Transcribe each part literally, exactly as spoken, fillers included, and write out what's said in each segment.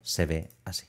se ve así.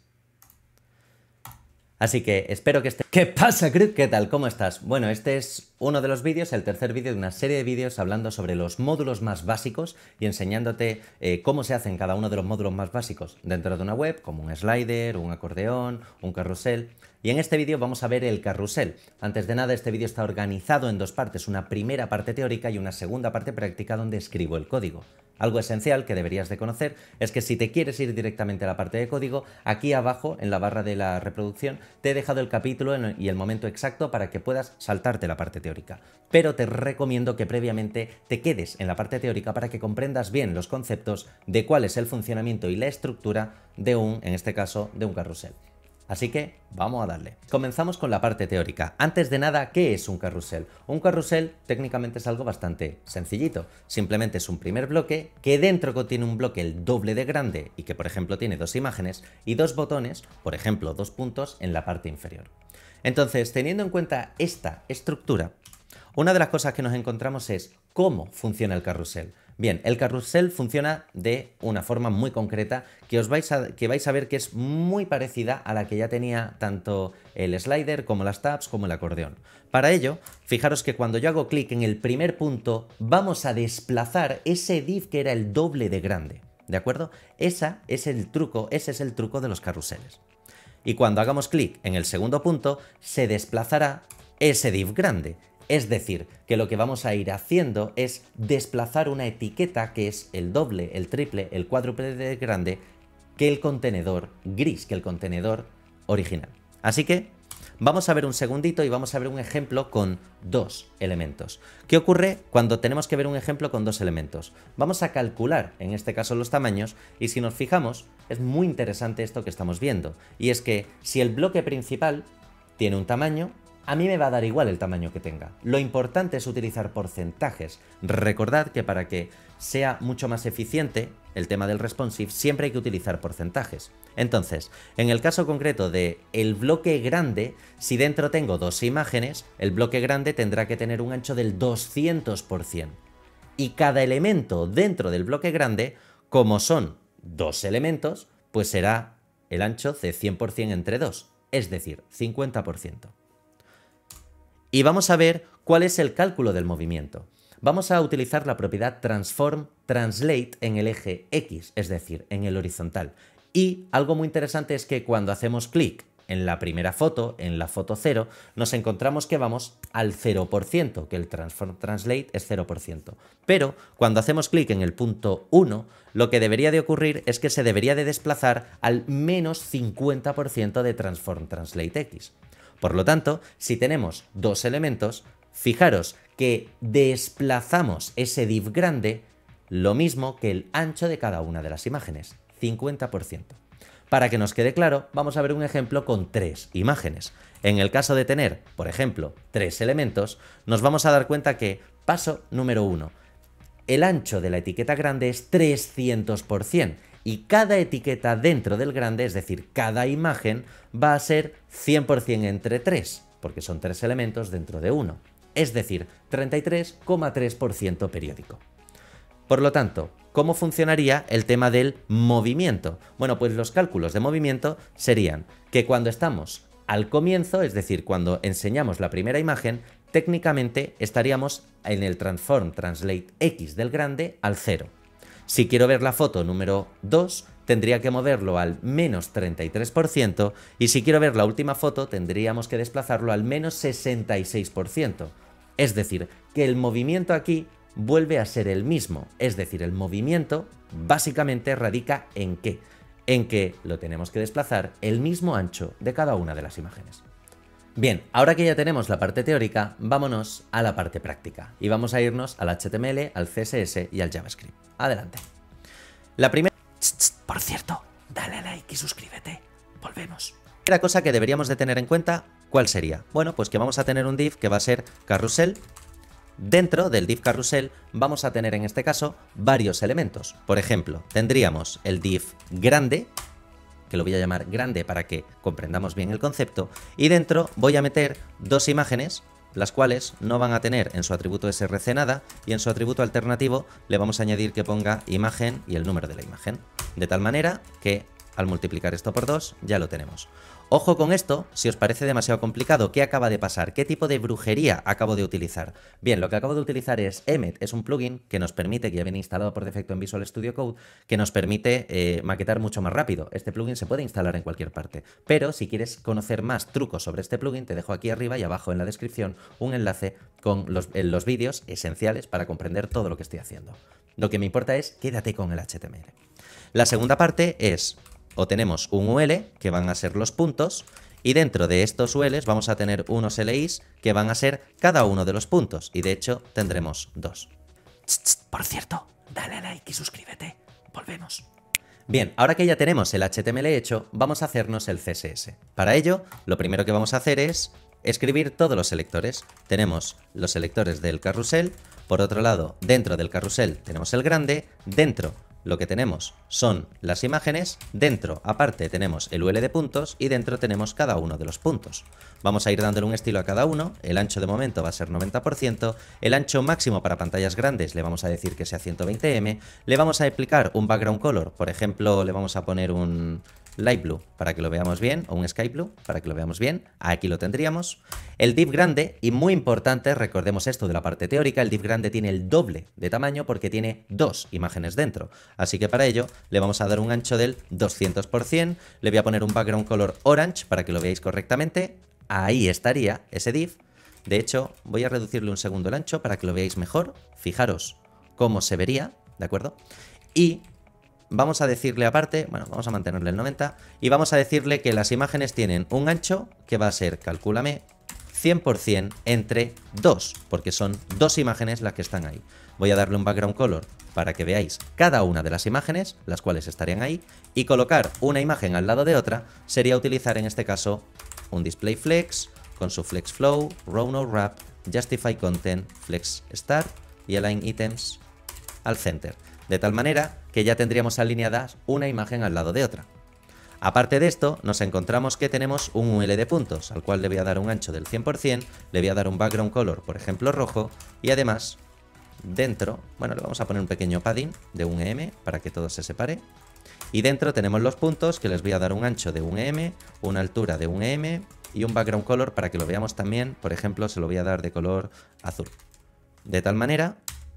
Así que espero que esté... ¿Qué pasa, Crip? ¿Qué tal? ¿Cómo estás? Bueno, este es uno de los vídeos, el tercer vídeo de una serie de vídeos hablando sobre los módulos más básicos y enseñándote eh, cómo se hacen cada uno de los módulos más básicos dentro de una web, como un slider, un acordeón, un carrusel. Y en este vídeo vamos a ver el carrusel. Antes de nada, este vídeo está organizado en dos partes, una primera parte teórica y una segunda parte práctica donde escribo el código. Algo esencial que deberías de conocer es que si te quieres ir directamente a la parte de código, aquí abajo en la barra de la reproducción te he dejado el capítulo y el momento exacto para que puedas saltarte la parte teórica. Pero te recomiendo que previamente te quedes en la parte teórica para que comprendas bien los conceptos de cuál es el funcionamiento y la estructura de un, en este caso, de un carrusel. Así que vamos a darle. Comenzamos con la parte teórica. Antes de nada, ¿qué es un carrusel? Un carrusel técnicamente es algo bastante sencillito. Simplemente es un primer bloque que dentro contiene un bloque el doble de grande y que por ejemplo tiene dos imágenes y dos botones, por ejemplo dos puntos en la parte inferior. Entonces, teniendo en cuenta esta estructura, una de las cosas que nos encontramos es cómo funciona el carrusel. Bien, el carrusel funciona de una forma muy concreta que os vais a, que vais a ver que es muy parecida a la que ya tenía tanto el slider como las tabs como el acordeón. Para ello, fijaros que cuando yo hago clic en el primer punto, vamos a desplazar ese div que era el doble de grande, ¿de acuerdo? Esa es el truco, ese es el truco de los carruseles. Y cuando hagamos clic en el segundo punto, se desplazará ese div grande. Es decir, que lo que vamos a ir haciendo es desplazar una etiqueta que es el doble, el triple, el cuádruple de grande que el contenedor gris, que el contenedor original. Así que vamos a ver un segundito y vamos a ver un ejemplo con dos elementos. ¿Qué ocurre cuando tenemos que ver un ejemplo con dos elementos? Vamos a calcular, en este caso, los tamaños y si nos fijamos, es muy interesante esto que estamos viendo. Y es que si el bloque principal tiene un tamaño, a mí me va a dar igual el tamaño que tenga. Lo importante es utilizar porcentajes. Recordad que para que sea mucho más eficiente el tema del responsive, siempre hay que utilizar porcentajes. Entonces, en el caso concreto de el bloque grande, si dentro tengo dos imágenes, el bloque grande tendrá que tener un ancho del doscientos por cien. Y cada elemento dentro del bloque grande, como son dos elementos, pues será el ancho de cien por cien entre dos, es decir, cincuenta por ciento. Y vamos a ver cuál es el cálculo del movimiento. Vamos a utilizar la propiedad Transform Translate en el eje X, es decir, en el horizontal. Y algo muy interesante es que cuando hacemos clic en la primera foto, en la foto cero, nos encontramos que vamos al cero por ciento, que el Transform Translate es cero por ciento. Pero cuando hacemos clic en el punto uno, lo que debería de ocurrir es que se debería de desplazar al menos cincuenta por ciento de Transform Translate X. Por lo tanto, si tenemos dos elementos, fijaros que desplazamos ese div grande lo mismo que el ancho de cada una de las imágenes, cincuenta por ciento. Para que nos quede claro, vamos a ver un ejemplo con tres imágenes. En el caso de tener, por ejemplo, tres elementos, nos vamos a dar cuenta que, paso número uno, el ancho de la etiqueta grande es trescientos por cien. Y cada etiqueta dentro del grande, es decir, cada imagen, va a ser cien por cien entre tres, porque son tres elementos dentro de uno, es decir, treinta y tres coma tres por ciento periódico. Por lo tanto, ¿cómo funcionaría el tema del movimiento? Bueno, pues los cálculos de movimiento serían que cuando estamos al comienzo, es decir, cuando enseñamos la primera imagen, técnicamente estaríamos en el Transform Translate X del grande al cero. Si quiero ver la foto número dos, tendría que moverlo al menos treinta y tres por ciento y si quiero ver la última foto, tendríamos que desplazarlo al menos sesenta y seis por ciento. Es decir, que el movimiento aquí vuelve a ser el mismo. Es decir, el movimiento básicamente radica en qué? En que lo tenemos que desplazar el mismo ancho de cada una de las imágenes. Bien, ahora que ya tenemos la parte teórica, vámonos a la parte práctica. Y vamos a irnos al H T M L, al C S S y al JavaScript. Adelante. La primera... Por cierto, dale a like y suscríbete. Volvemos. La primera cosa que deberíamos de tener en cuenta, ¿cuál sería? Bueno, pues que vamos a tener un div que va a ser carrusel. Dentro del div carrusel vamos a tener en este caso varios elementos. Por ejemplo, tendríamos el div grande, que lo voy a llamar grande para que comprendamos bien el concepto, y dentro voy a meter dos imágenes, las cuales no van a tener en su atributo src nada, y en su atributo alternativo le vamos a añadir que ponga imagen y el número de la imagen, de tal manera que al multiplicar esto por dos, ya lo tenemos. Ojo con esto, si os parece demasiado complicado, ¿qué acaba de pasar? ¿Qué tipo de brujería acabo de utilizar? Bien, lo que acabo de utilizar es Emmet, es un plugin que nos permite, que ya viene instalado por defecto en Visual Studio Code, que nos permite eh, maquetar mucho más rápido. Este plugin se puede instalar en cualquier parte, pero si quieres conocer más trucos sobre este plugin, te dejo aquí arriba y abajo en la descripción un enlace con los, en los vídeos esenciales para comprender todo lo que estoy haciendo. Lo que me importa es quédate con el H T M L. La segunda parte es, o tenemos un U L, que van a ser los puntos, y dentro de estos U Ls vamos a tener unos L Is que van a ser cada uno de los puntos, y de hecho tendremos dos. Por cierto, dale a like y suscríbete. Volvemos. Bien, ahora que ya tenemos el H T M L hecho, vamos a hacernos el C S S. Para ello, lo primero que vamos a hacer es escribir todos los selectores. Tenemos los selectores del carrusel, por otro lado, dentro del carrusel tenemos el grande, dentro lo que tenemos son las imágenes, dentro aparte tenemos el U L de puntos y dentro tenemos cada uno de los puntos. Vamos a ir dándole un estilo a cada uno, el ancho de momento va a ser noventa por ciento, el ancho máximo para pantallas grandes le vamos a decir que sea ciento veinte eme, le vamos a aplicar un background color, por ejemplo le vamos a poner un light blue para que lo veamos bien, o un sky blue para que lo veamos bien, aquí lo tendríamos. El div grande, y muy importante, recordemos esto de la parte teórica, el div grande tiene el doble de tamaño porque tiene dos imágenes dentro, así que para ello le vamos a dar un ancho del doscientos por ciento, le voy a poner un background color orange para que lo veáis correctamente, ahí estaría ese div. De hecho voy a reducirle un segundo el ancho para que lo veáis mejor, fijaros cómo se vería, ¿de acuerdo? Y vamos a decirle aparte, bueno, vamos a mantenerle el noventa, y vamos a decirle que las imágenes tienen un ancho que va a ser, calcúlame, cien por ciento entre dos, porque son dos imágenes las que están ahí. Voy a darle un background color para que veáis cada una de las imágenes, las cuales estarían ahí, y colocar una imagen al lado de otra sería utilizar en este caso un display flex con su flex flow, row no wrap, justify content, flex start y align items al center. De tal manera que ya tendríamos alineadas una imagen al lado de otra. Aparte de esto, nos encontramos que tenemos un U L de puntos, al cual le voy a dar un ancho del cien por ciento, le voy a dar un background color, por ejemplo rojo, y además, dentro, bueno, le vamos a poner un pequeño padding de un eme para que todo se separe. Y dentro tenemos los puntos, que les voy a dar un ancho de un eme, una altura de un eme y un background color para que lo veamos también, por ejemplo, se lo voy a dar de color azul. De tal manera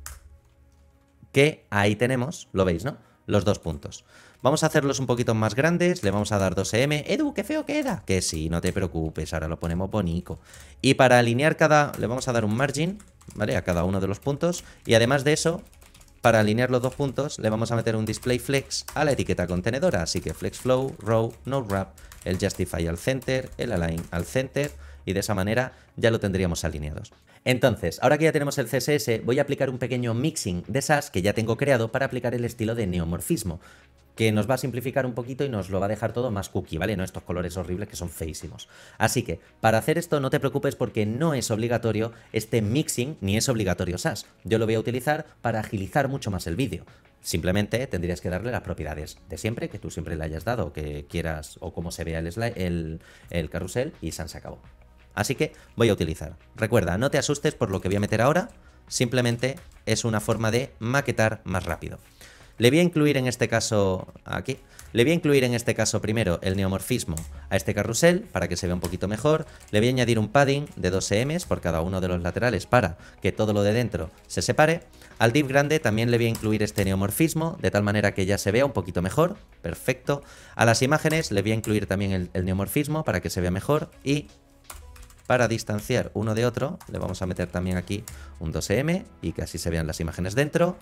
que ahí tenemos, lo veis, ¿no? Los dos puntos. Vamos a hacerlos un poquito más grandes, le vamos a dar dos eme. Edu, qué feo queda. Que sí, no te preocupes, ahora lo ponemos bonito. Y para alinear cada, le vamos a dar un margin, ¿vale? A cada uno de los puntos. Y además de eso, para alinear los dos puntos, le vamos a meter un display flex a la etiqueta contenedora. Así que flex flow, row, no wrap, el justify al center, el align al center. Y de esa manera ya lo tendríamos alineados. Entonces, ahora que ya tenemos el C S S, voy a aplicar un pequeño mixing de Sass que ya tengo creado para aplicar el estilo de neomorfismo, que nos va a simplificar un poquito y nos lo va a dejar todo más cookie, ¿vale? No estos colores horribles que son feísimos. Así que, para hacer esto no te preocupes porque no es obligatorio este mixing, ni es obligatorio Sass. Yo lo voy a utilizar para agilizar mucho más el vídeo. Simplemente tendrías que darle las propiedades de siempre, que tú siempre le hayas dado, que quieras, o cómo se vea el, slide, el, el carrusel, y se acabó. Así que voy a utilizar. Recuerda, no te asustes por lo que voy a meter ahora, simplemente es una forma de maquetar más rápido. Le voy a incluir en este caso, aquí, le voy a incluir en este caso primero el neomorfismo a este carrusel para que se vea un poquito mejor. Le voy a añadir un padding de dos emes por cada uno de los laterales para que todo lo de dentro se separe. Al div grande también le voy a incluir este neomorfismo de tal manera que ya se vea un poquito mejor. Perfecto. A las imágenes le voy a incluir también el, el neomorfismo para que se vea mejor y para distanciar uno de otro, le vamos a meter también aquí un dos eme y que así se vean las imágenes dentro.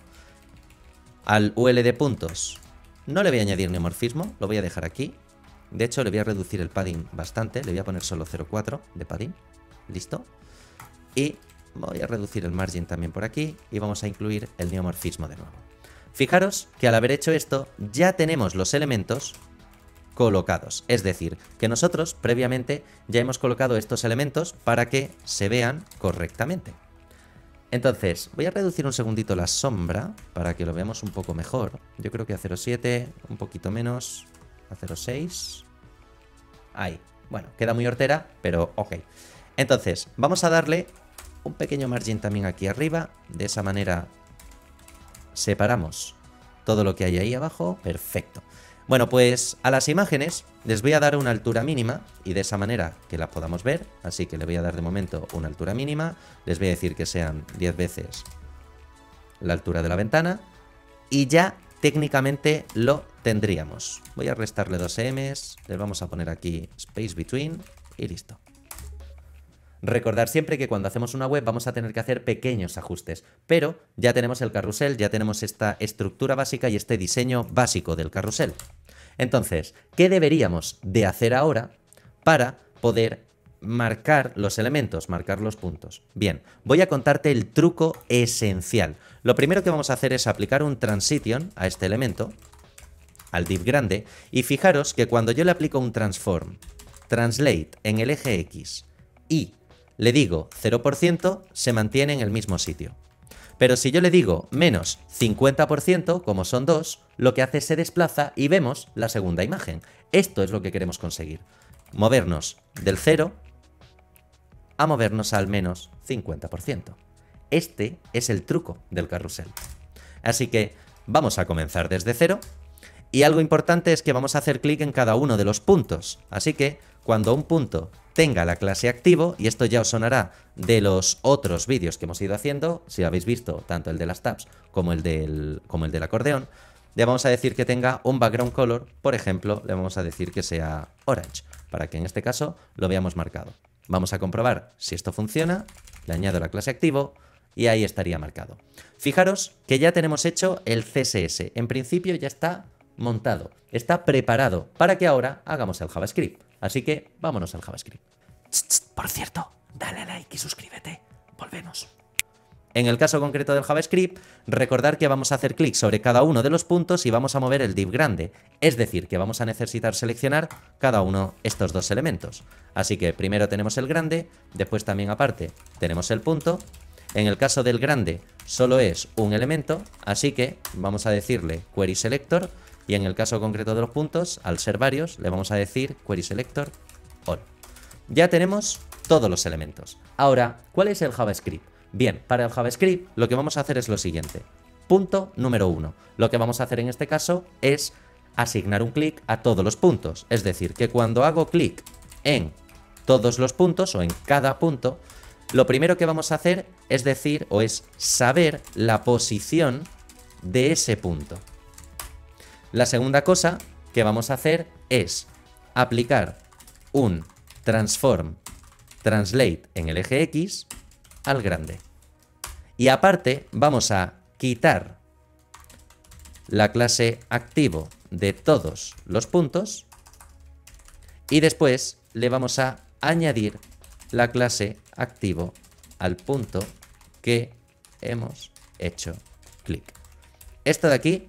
Al U L de puntos no le voy a añadir neomorfismo, lo voy a dejar aquí. De hecho, le voy a reducir el padding bastante, le voy a poner solo cero coma cuatro de padding. Listo. Y voy a reducir el margin también por aquí y vamos a incluir el neomorfismo de nuevo. Fijaros que al haber hecho esto, ya tenemos los elementos colocados, es decir, que nosotros previamente ya hemos colocado estos elementos para que se vean correctamente. Entonces, voy a reducir un segundito la sombra para que lo veamos un poco mejor. Yo creo que a cero coma siete, un poquito menos, a cero coma seis. Ahí. Bueno, queda muy hortera, pero ok. Entonces, vamos a darle un pequeño margin también aquí arriba. De esa manera separamos todo lo que hay ahí abajo. Perfecto. Bueno, pues a las imágenes les voy a dar una altura mínima y de esa manera que las podamos ver. Así que le voy a dar de momento una altura mínima. Les voy a decir que sean diez veces la altura de la ventana y ya técnicamente lo tendríamos. Voy a restarle dos emes, les vamos a poner aquí space between y listo. Recordar siempre que cuando hacemos una web vamos a tener que hacer pequeños ajustes, pero ya tenemos el carrusel, ya tenemos esta estructura básica y este diseño básico del carrusel. Entonces, ¿qué deberíamos de hacer ahora para poder marcar los elementos, marcar los puntos? Bien, voy a contarte el truco esencial. Lo primero que vamos a hacer es aplicar un transition a este elemento, al div grande, y fijaros que cuando yo le aplico un transform, translate en el eje X y le digo cero por ciento, se mantiene en el mismo sitio. Pero si yo le digo menos cincuenta por ciento, como son dos, lo que hace es se desplaza y vemos la segunda imagen. Esto es lo que queremos conseguir. Movernos del cero a movernos al menos cincuenta por ciento. Este es el truco del carrusel. Así que vamos a comenzar desde cero. Y algo importante es que vamos a hacer clic en cada uno de los puntos. Así que cuando un punto tenga la clase activo, y esto ya os sonará de los otros vídeos que hemos ido haciendo, si habéis visto tanto el de las tabs como el del, como el del acordeón, le vamos a decir que tenga un background color, por ejemplo, le vamos a decir que sea orange, para que en este caso lo veamos marcado. Vamos a comprobar si esto funciona, le añado la clase activo y ahí estaría marcado. Fijaros que ya tenemos hecho el C S S, en principio ya está montado, está preparado para que ahora hagamos el JavaScript. Así que vámonos al JavaScript. Por cierto, dale a like y suscríbete. Volvemos. En el caso concreto del JavaScript, recordar que vamos a hacer clic sobre cada uno de los puntos y vamos a mover el div grande. Es decir, que vamos a necesitar seleccionar cada uno de estos dos elementos. Así que primero tenemos el grande, después también aparte tenemos el punto. En el caso del grande solo es un elemento, así que vamos a decirle query selector. Y en el caso concreto de los puntos, al ser varios, le vamos a decir query selector all. Ya tenemos todos los elementos. Ahora, ¿cuál es el JavaScript? Bien, para el JavaScript lo que vamos a hacer es lo siguiente. Punto número uno. Lo que vamos a hacer en este caso es asignar un clic a todos los puntos. Es decir, que cuando hago clic en todos los puntos o en cada punto, lo primero que vamos a hacer es decir o es saber la posición de ese punto. La segunda cosa que vamos a hacer es aplicar un transform translate en el eje X al grande. Y aparte vamos a quitar la clase activo de todos los puntos y después le vamos a añadir la clase activo al punto que hemos hecho clic. Esto de aquí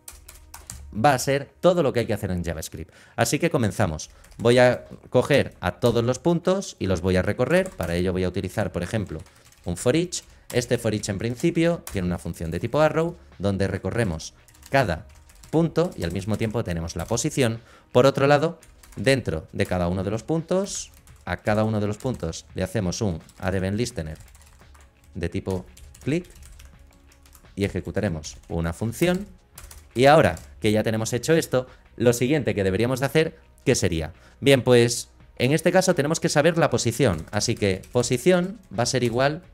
va a ser todo lo que hay que hacer en JavaScript. Así que comenzamos. Voy a coger a todos los puntos y los voy a recorrer. Para ello voy a utilizar, por ejemplo, un for each. Este for each en principio tiene una función de tipo arrow donde recorremos cada punto y al mismo tiempo tenemos la posición. Por otro lado, dentro de cada uno de los puntos, a cada uno de los puntos le hacemos un addEventListener de tipo click y ejecutaremos una función. Y ahora que ya tenemos hecho esto, lo siguiente que deberíamos de hacer, ¿qué sería? Bien, pues en este caso tenemos que saber la posición, así que posición va a ser igual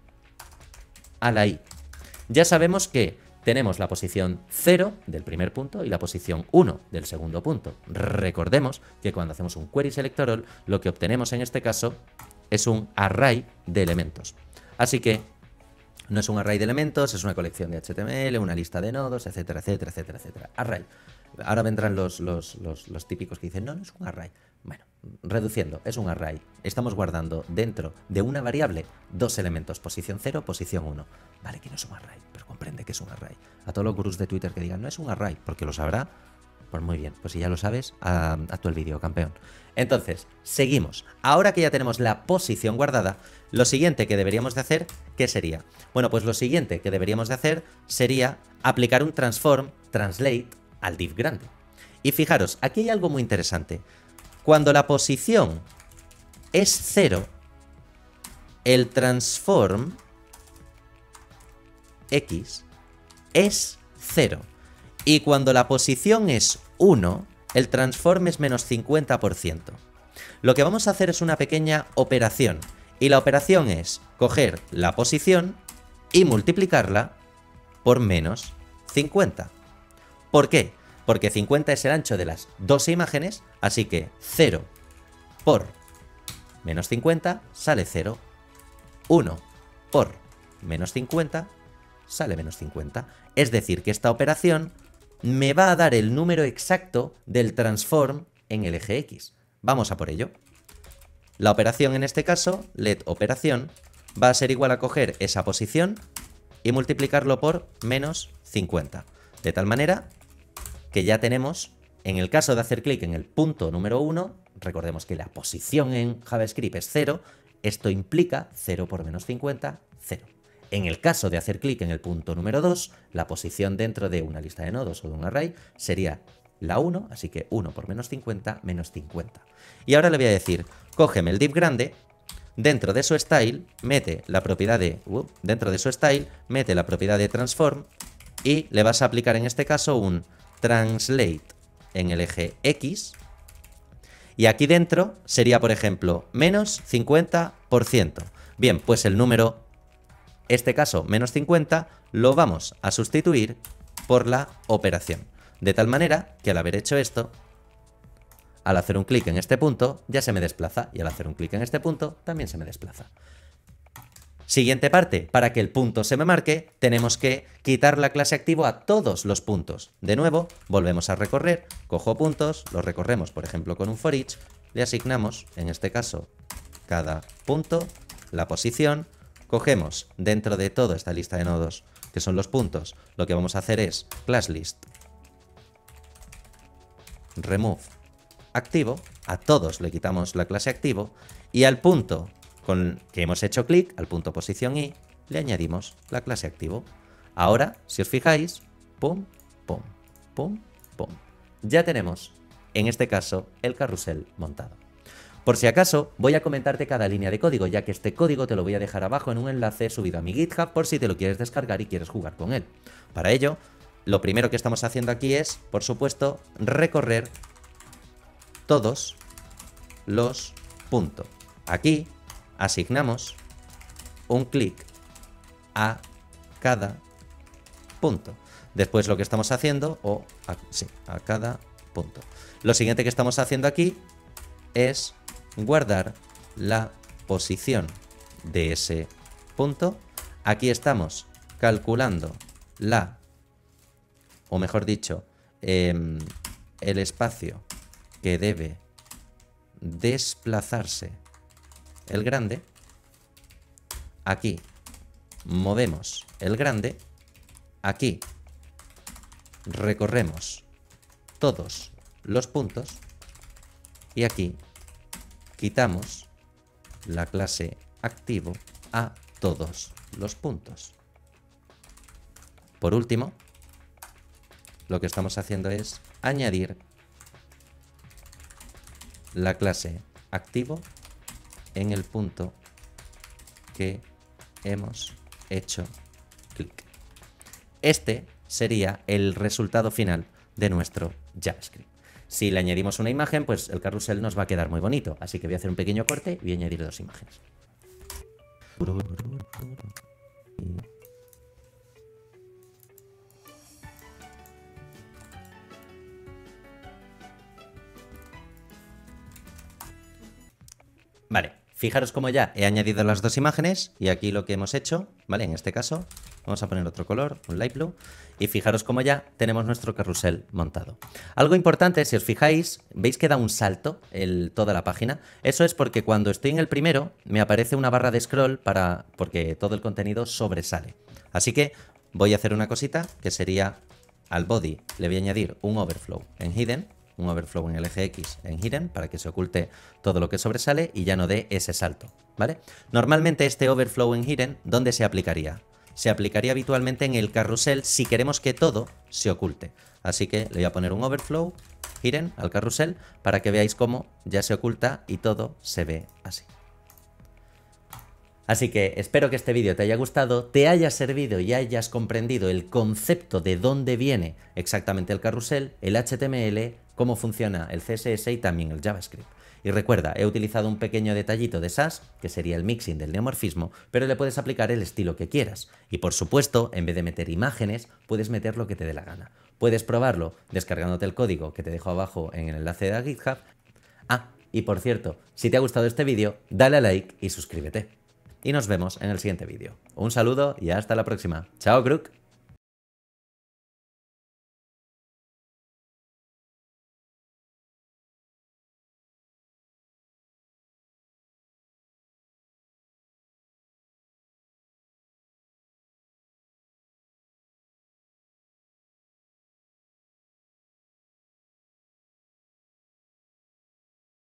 a la i. Ya sabemos que tenemos la posición cero del primer punto y la posición uno del segundo punto. Recordemos que cuando hacemos un query selector all, lo que obtenemos en este caso es un array de elementos. Así que no es un array de elementos, es una colección de H T M L, una lista de nodos, etcétera, etcétera, etcétera, etcétera. Array. Ahora vendrán los, los, los, los típicos que dicen, no, no es un array. Bueno, reduciendo, es un array. Estamos guardando dentro de una variable dos elementos, posición cero, posición uno. Vale, que no es un array, pero comprende que es un array. A todos los gurús de Twitter que digan, no es un array, porque lo sabrá, pues muy bien, pues si ya lo sabes, haz tú el vídeo, campeón. Entonces, seguimos. Ahora que ya tenemos la posición guardada, lo siguiente que deberíamos de hacer, ¿qué sería? Bueno, pues lo siguiente que deberíamos de hacer sería aplicar un transform translate al div grande. Y fijaros, aquí hay algo muy interesante. Cuando la posición es cero, el transform X es cero. Y cuando la posición es uno, el transform es menos cincuenta por ciento. Lo que vamos a hacer es una pequeña operación, y la operación es coger la posición y multiplicarla por menos cincuenta. ¿Por qué? Porque cincuenta es el ancho de las dos imágenes, así que cero por menos cincuenta sale cero. uno por menos cincuenta sale menos cincuenta. Es decir, que esta operación me va a dar el número exacto del transform en el eje X. Vamos a por ello. La operación en este caso, let operación, va a ser igual a coger esa posición y multiplicarlo por menos cincuenta. De tal manera que ya tenemos, en el caso de hacer clic en el punto número uno, recordemos que la posición en JavaScript es cero, esto implica cero por menos cincuenta, cero. En el caso de hacer clic en el punto número dos, la posición dentro de una lista de nodos o de un array sería la uno, así que uno por menos cincuenta, menos cincuenta. Y ahora le voy a decir, cógeme el div grande, dentro de su style, mete la propiedad de, uh, dentro de su style, mete la propiedad de transform y le vas a aplicar en este caso un translate en el eje X. Y aquí dentro sería, por ejemplo, menos cincuenta por ciento. Bien, pues el número, este caso menos cincuenta, lo vamos a sustituir por la operación. De tal manera que al haber hecho esto, al hacer un clic en este punto, ya se me desplaza. Y al hacer un clic en este punto, también se me desplaza. Siguiente parte, para que el punto se me marque, tenemos que quitar la clase activo a todos los puntos. De nuevo, volvemos a recorrer, cojo puntos, los recorremos, por ejemplo, con un for each, le asignamos, en este caso, cada punto, la posición, cogemos dentro de toda esta lista de nodos, que son los puntos, lo que vamos a hacer es ClassList, remove activo, a todos le quitamos la clase activo, y al punto con que hemos hecho clic, al punto posición i, le añadimos la clase activo. Ahora, si os fijáis, pum, pum, pum, pum, ya tenemos, en este caso, el carrusel montado. Por si acaso, voy a comentarte cada línea de código, ya que este código te lo voy a dejar abajo en un enlace subido a mi GitHub por si te lo quieres descargar y quieres jugar con él. Para ello, lo primero que estamos haciendo aquí es, por supuesto, recorrer todos los puntos. Aquí asignamos un clic a cada punto. Después lo que estamos haciendo, o a, sí, a cada punto. Lo siguiente que estamos haciendo aquí es guardar la posición de ese punto. Aquí estamos calculando la, o mejor dicho, eh, el espacio que debe desplazarse el grande. Aquí movemos el grande. Aquí recorremos todos los puntos. Y aquí quitamos la clase activo a todos los puntos. Por último, lo que estamos haciendo es añadir la clase activo en el punto que hemos hecho clic. Este sería el resultado final de nuestro JavaScript. Si le añadimos una imagen, pues el carrusel nos va a quedar muy bonito. Así que voy a hacer un pequeño corte y voy a añadir dos imágenes. Vale, fijaros como ya he añadido las dos imágenes y aquí lo que hemos hecho, ¿vale? En este caso, vamos a poner otro color, un light blue, y fijaros como ya tenemos nuestro carrusel montado. Algo importante, si os fijáis, veis que da un salto el, toda la página. Eso es porque cuando estoy en el primero me aparece una barra de scroll para, porque todo el contenido sobresale. Así que voy a hacer una cosita que sería al body le voy a añadir un overflow en hidden, un overflow en el eje X en hidden para que se oculte todo lo que sobresale y ya no dé ese salto, ¿vale? Normalmente este overflow en hidden, ¿dónde se aplicaría? Se aplicaría habitualmente en el carrusel si queremos que todo se oculte. Así que le voy a poner un overflow hidden al carrusel para que veáis cómo ya se oculta y todo se ve así. Así que espero que este vídeo te haya gustado, te haya servido y hayas comprendido el concepto de dónde viene exactamente el carrusel, el H T M L, cómo funciona el C S S y también el JavaScript. Y recuerda, he utilizado un pequeño detallito de Sass, que sería el mixing del neomorfismo, pero le puedes aplicar el estilo que quieras. Y por supuesto, en vez de meter imágenes, puedes meter lo que te dé la gana. Puedes probarlo descargándote el código que te dejo abajo en el enlace de la GitHub. Ah, y por cierto, si te ha gustado este vídeo, dale a like y suscríbete. Y nos vemos en el siguiente vídeo. Un saludo y hasta la próxima. ¡Chao, Crook!